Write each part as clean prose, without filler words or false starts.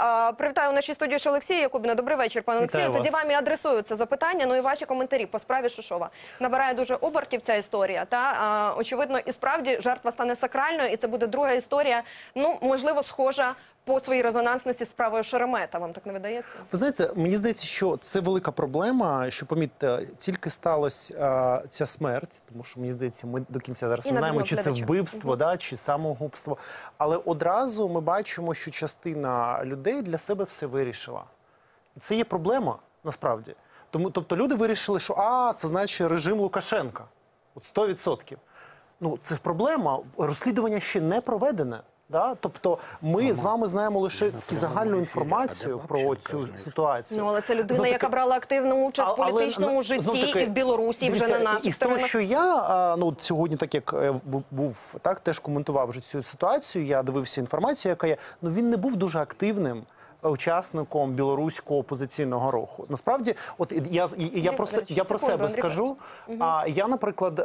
Привітаю у нашій студії ще Олексія Якубіна. Добрий вечір, пане Олексію. Тоді вам і адресую це запитання, ну і ваші коментарі по справі Шишова. Набирає дуже обертів ця історія, та очевидно, і справді жертва стане сакральною, і це буде друга історія, ну, можливо, схожа по своїй резонансності з справою Шеремета. Вам так не видається? Ви знаєте, мені здається, що це велика проблема, що, помітьте, тільки сталася ця смерть, тому що, мені здається, ми до кінця зараз не знаємо, чи це вбивство, да, чи самогубство. Але одразу ми бачимо, що частина людей для себе все вирішила. І це є проблема, насправді. Тобто люди вирішили, що це значить режим Лукашенка. От 100%. Ну, це проблема. Розслідування ще не проведене. Да? Тобто ми з вами знаємо лише загальну інформацію про цю ситуацію. Ну, але це людина, яка брала активну участь в політичному житті і в Білорусі, вже на нас. І з того, що я сьогодні, так як був, теж коментував вже цю ситуацію, я дивився інформацію, яка є, він не був дуже активним учасником білоруського опозиційного руху. Насправді, от я про себе скажу. Я, наприклад,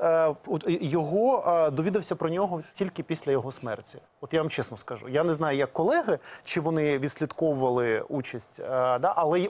його довідався про нього тільки після його смерті. От я вам чесно скажу. Я не знаю, як колеги, чи вони відслідковували участь, але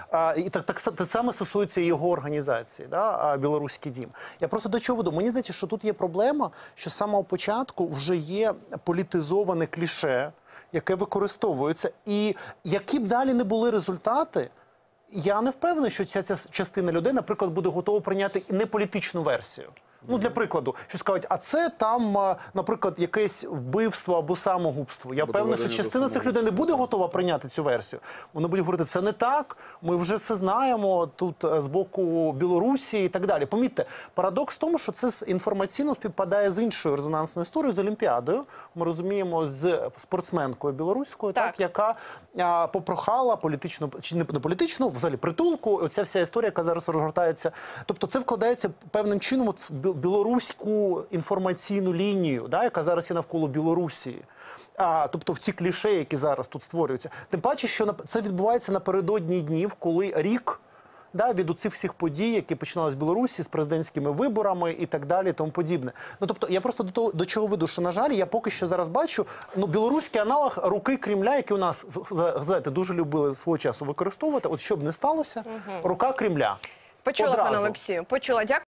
те саме стосується його організації, Білоруський дім. Я просто до чого веду? Мені здається, що тут є проблема, що з самого початку вже є політизоване кліше, яке використовується. І які б далі не були результати, я не впевнений, що ця частина людей, наприклад, буде готова прийняти неполітичну версію. Ну, для прикладу, що скажуть, а це там, наприклад, якесь вбивство або самогубство. Я певний, що частина цих людей не буде готова прийняти цю версію. Вони будуть говорити, це не так, ми вже все знаємо тут з боку Білорусі і так далі. Помітьте, парадокс в тому, що це інформаційно співпадає з іншою резонансною історією, з Олімпіадою. Ми розуміємо, з спортсменкою білоруською, яка попрохала політичну, чи не політичну, взагалі притулку. Оця вся історія, яка зараз розгортається. Тобто це вкладається певним чином в білоруську інформаційну лінію, яка зараз є навколо Білорусі. Тобто в ці кліше, які зараз тут створюються. Тим паче, що це відбувається напередодні днів, коли рік від оцих всіх подій, які починалися в Білорусі з президентськими виборами і так далі, і тому подібне. Ну, тобто, я просто до чого веду, що, на жаль, я поки що зараз бачу, білоруський аналог руки Кремля, який у нас, знаєте, дуже любили свого часу використовувати, от щоб не сталося, рука Кремля. Почула, пане Олексію, почула. Дякую.